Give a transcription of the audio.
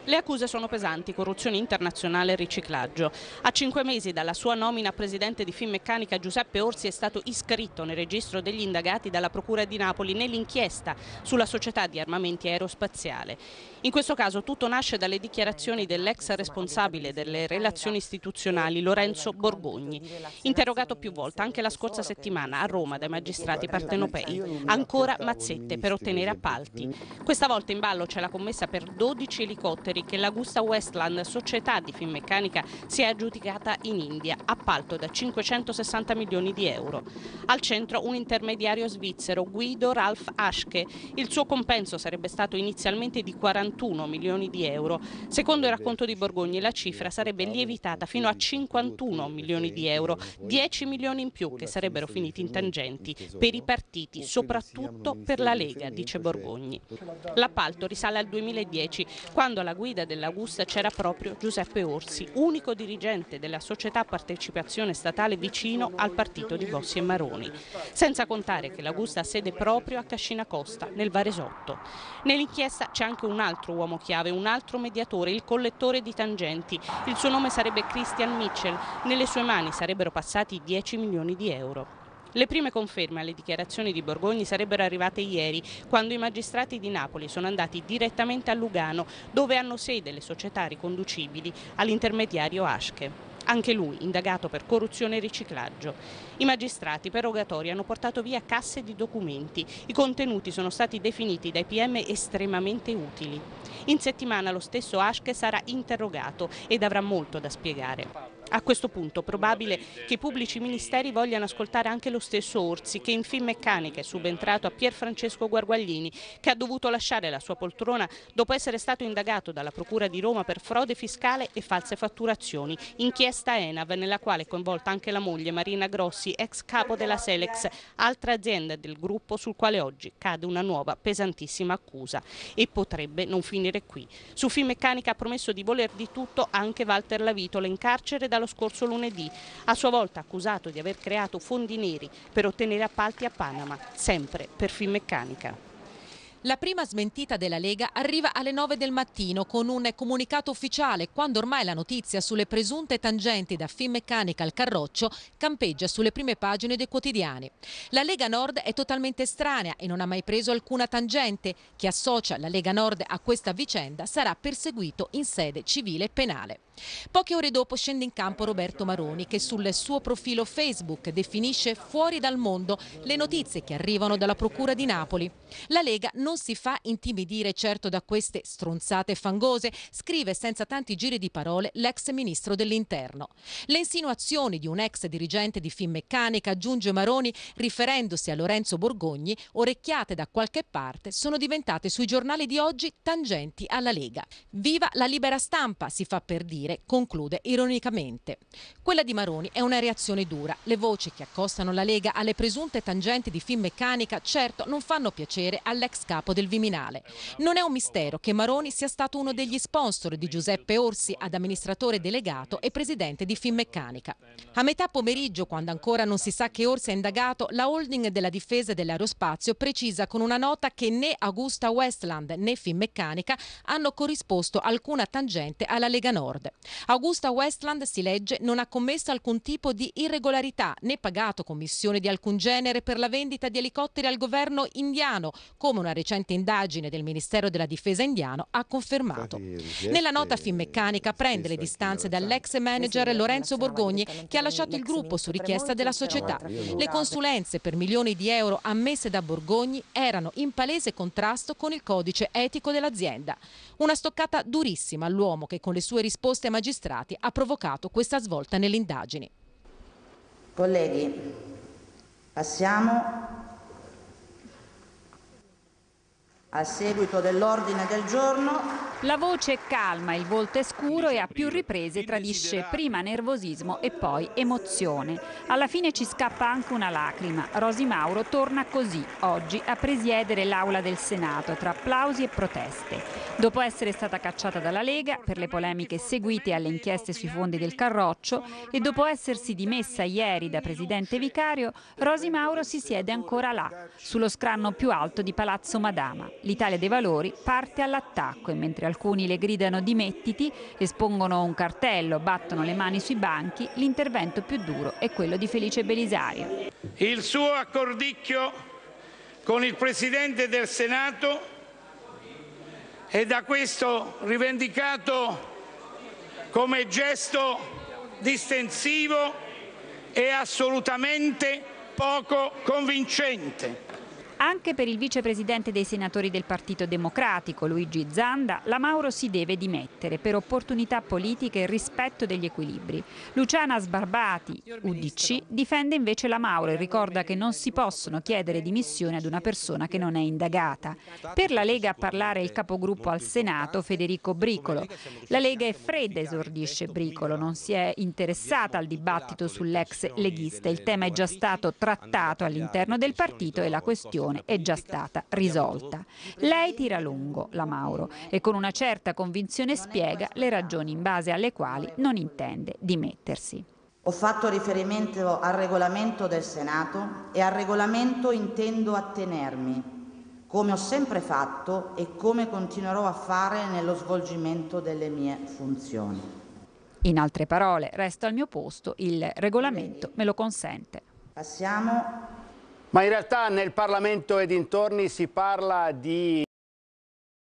Le accuse sono pesanti: corruzione internazionale e riciclaggio. A 5 mesi dalla sua nomina a presidente di Finmeccanica, Giuseppe Orsi è stato iscritto nel registro degli indagati dalla Procura di Napoli nell'inchiesta sulla società di armamenti aerospaziale. In questo caso tutto nasce dalle dichiarazioni dell'ex responsabile delle relazioni istituzionali, Lorenzo Borgogni, interrogato più volte anche la scorsa settimana a Roma dai magistrati partenopei. Ancora mazzette per ottenere appalti. Questa volta in ballo c'è la commessa per 12 elicotteri che l'AgustaWestland, società di Finmeccanica, si è aggiudicata in India, appalto da 560 milioni di euro. Al centro un intermediario svizzero, Guido Ralf Aschke. Il suo compenso sarebbe stato inizialmente di 41 milioni di euro. Secondo il racconto di Borgogni, la cifra sarebbe lievitata fino a 51 milioni di euro, 10 milioni in più che sarebbero finiti in tangenti per i partiti, soprattutto per la Lega, dice Borgogni. L'appalto risale al 2010, quando alla guida dell'Augusta c'era proprio Giuseppe Orsi, unico dirigente della società a partecipazione statale vicino al partito di Bossi e Maroni. Senza contare che l'Augusta ha sede proprio a Cascina Costa, nel Varesotto. Nell'inchiesta c'è anche un altro uomo chiave, un altro mediatore, il collettore di tangenti. Il suo nome sarebbe Christian Mitchell. Nelle sue mani sarebbero passati 10 milioni di euro. Le prime conferme alle dichiarazioni di Borgogni sarebbero arrivate ieri, quando i magistrati di Napoli sono andati direttamente a Lugano, dove hanno sede le società riconducibili all'intermediario Aschke. Anche lui indagato per corruzione e riciclaggio. I magistrati per rogatori hanno portato via casse di documenti. I contenuti sono stati definiti dai PM estremamente utili. In settimana lo stesso Aschke sarà interrogato ed avrà molto da spiegare. A questo punto probabile che i pubblici ministeri vogliano ascoltare anche lo stesso Orsi, che in Finmeccanica è subentrato a Pier Francesco Guarguaglini, che ha dovuto lasciare la sua poltrona dopo essere stato indagato dalla Procura di Roma per frode fiscale e false fatturazioni. Inchiesta ENAV, nella quale è coinvolta anche la moglie Marina Grossi, ex capo della Selex, altra azienda del gruppo sul quale oggi cade una nuova pesantissima accusa. E potrebbe non finire qui. Su Finmeccanica ha promesso di voler di tutto anche Walter Lavitola, in carcere dallo scorso lunedì, a sua volta accusato di aver creato fondi neri per ottenere appalti a Panama, sempre per Finmeccanica. La prima smentita della Lega arriva alle 9 del mattino con un comunicato ufficiale, quando ormai la notizia sulle presunte tangenti da Finmeccanica al Carroccio campeggia sulle prime pagine dei quotidiani. La Lega Nord è totalmente estranea e non ha mai preso alcuna tangente. Chi associa la Lega Nord a questa vicenda sarà perseguito in sede civile e penale. Poche ore dopo scende in campo Roberto Maroni, che sul suo profilo Facebook definisce fuori dal mondo le notizie che arrivano dalla Procura di Napoli. La Lega non si fa intimidire certo da queste stronzate fangose, scrive senza tanti giri di parole l'ex ministro dell'Interno. Le insinuazioni di un ex dirigente di Finmeccanica, aggiunge Maroni, riferendosi a Lorenzo Borgogni, orecchiate da qualche parte, sono diventate sui giornali di oggi tangenti alla Lega. Viva la libera stampa, si fa per dire, conclude ironicamente. Quella di Maroni è una reazione dura. Le voci che accostano la Lega alle presunte tangenti di Finmeccanica certo non fanno piacere all'ex capo del Viminale. Non è un mistero che Maroni sia stato uno degli sponsor di Giuseppe Orsi ad amministratore delegato e presidente di Finmeccanica. A metà pomeriggio, quando ancora non si sa che Orsi è indagato, la holding della difesa dell'aerospazio precisa con una nota che né AgustaWestland né Finmeccanica hanno corrisposto alcuna tangente alla Lega Nord. AgustaWestland, si legge, non ha commesso alcun tipo di irregolarità né pagato commissioni di alcun genere per la vendita di elicotteri al governo indiano, come una recente indagine del Ministero della Difesa indiano ha confermato. Nella nota Finmeccanica prende le distanze dall'ex manager Lorenzo Borgogni, che ha lasciato il gruppo su richiesta della società. Le consulenze per milioni di euro ammesse da Borgogni erano in palese contrasto con il codice etico dell'azienda. Una stoccata durissima all'uomo che con le sue risposte ai magistrati ha provocato questa svolta nelle indagini. Colleghi, passiamo al seguito dell'ordine del giorno. La voce è calma, il volto è scuro e a più riprese tradisce prima nervosismo e poi emozione. Alla fine ci scappa anche una lacrima. Rosi Mauro torna così, oggi, a presiedere l'Aula del Senato, tra applausi e proteste. Dopo essere stata cacciata dalla Lega per le polemiche seguite alle inchieste sui fondi del Carroccio e dopo essersi dimessa ieri da presidente vicario, Rosi Mauro si siede ancora là, sullo scranno più alto di Palazzo Madama. l'Italia dei Valori parte all'attacco e mentre alcuni le gridano dimettiti, espongono un cartello, battono le mani sui banchi, l'intervento più duro è quello di Felice Belisario. Il suo accordicchio con il Presidente del Senato è da questo rivendicato come gesto distensivo e assolutamente poco convincente. Anche per il vicepresidente dei senatori del Partito Democratico, Luigi Zanda, la Mauro si deve dimettere per opportunità politiche e rispetto degli equilibri. Luciana Sbarbati, UDC, difende invece la Mauro e ricorda che non si possono chiedere dimissioni ad una persona che non è indagata. Per la Lega a parlare il capogruppo al Senato, Federico Bricolo. La Lega è fredda, esordisce Bricolo, non si è interessata al dibattito sull'ex leghista. Il tema è già stato trattato all'interno del partito e la questione è già stata risolta. Lei tira lungo, la Mauro, e con una certa convinzione spiega le ragioni in base alle quali non intende dimettersi. Ho fatto riferimento al regolamento del Senato e al regolamento intendo attenermi, come ho sempre fatto e come continuerò a fare nello svolgimento delle mie funzioni. In altre parole, resto al mio posto, il regolamento me lo consente. Passiamo. Ma in realtà nel Parlamento e dintorni si parla di